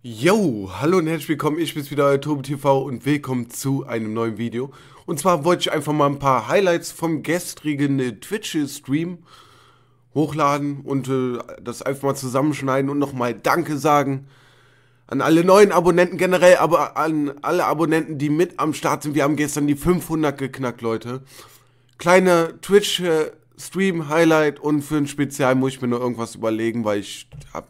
Yo, hallo und herzlich willkommen, ich bin's wieder, euer TobiTV und willkommen zu einem neuen Video. Und zwar wollte ich einfach mal ein paar Highlights vom gestrigen Twitch-Stream hochladen und das einfach mal zusammenschneiden und nochmal Danke sagen an alle neuen Abonnenten generell, aber an alle Abonnenten, die mit am Start sind. Wir haben gestern die 500 geknackt, Leute. Kleiner Twitch-Stream-Highlight und für ein Spezial muss ich mir noch irgendwas überlegen, weil ich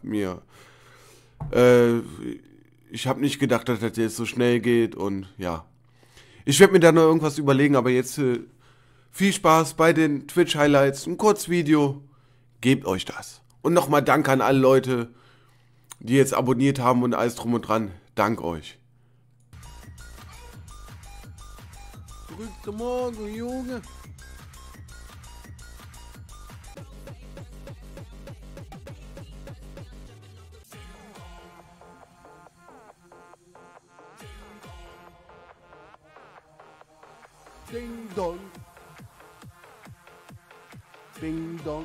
habe nicht gedacht, dass das jetzt so schnell geht und ja. Ich werde mir da noch irgendwas überlegen, aber jetzt viel Spaß bei den Twitch-Highlights. Ein Kurzvideo, gebt euch das. Und nochmal Dank an alle Leute, die jetzt abonniert haben und alles drum und dran. Dank euch. Zurück zum Morgen, Junge. Ding dong. Ding dong.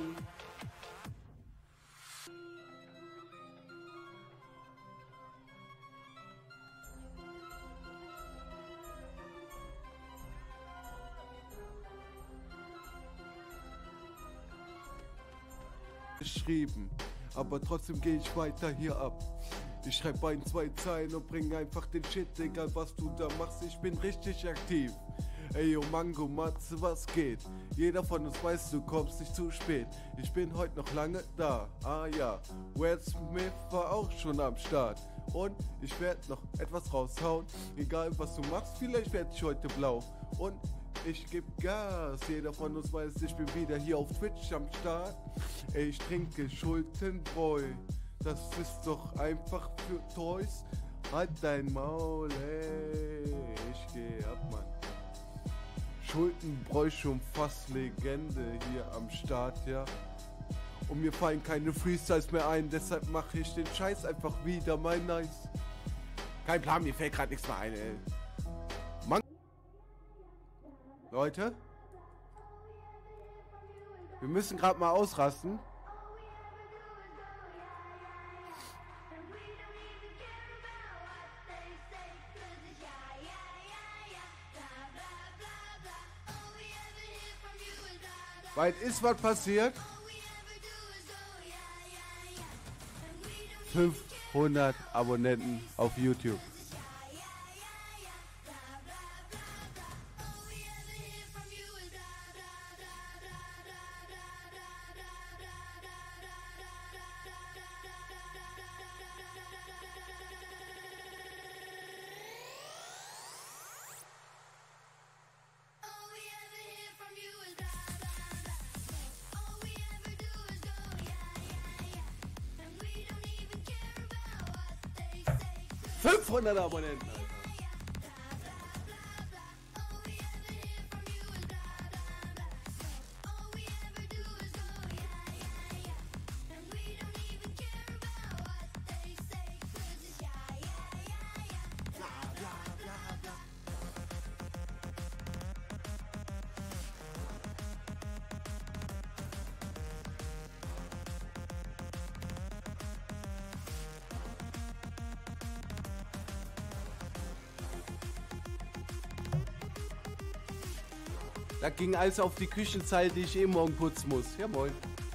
Geschrieben, aber trotzdem gehe ich weiter hier ab. Ich schreibe ein, zwei Zeilen und bring einfach den Shit, egal was du da machst, ich bin richtig aktiv. Ey yo Mango, Matze, was geht? Jeder von uns weiß, du kommst nicht zu spät. Ich bin heute noch lange da, ah ja. Will Smith war auch schon am Start. Und ich werde noch etwas raushauen. Egal was du machst, vielleicht werde ich heute blau. Und ich geb Gas, jeder von uns weiß, ich bin wieder hier auf Twitch am Start. Ey, ich trinke Schultenbräu. Das ist doch einfach für Toys. Halt dein Maul, ey. Ich geh ab, Mann. Schultenbräu schon fast Legende hier am Start, ja. Und mir fallen keine Freestyles mehr ein, deshalb mache ich den Scheiß einfach wieder mal nice. Kein Plan, mir fällt gerade nichts mehr ein, ey. Mann. Leute. Wir müssen gerade mal ausrasten. Weil ist was passiert? 500 Abonnenten auf YouTube. ...500 Abonnenten, Alter. Da ging alles auf die Küchenzeile, die ich morgen putzen muss. Ja, moin.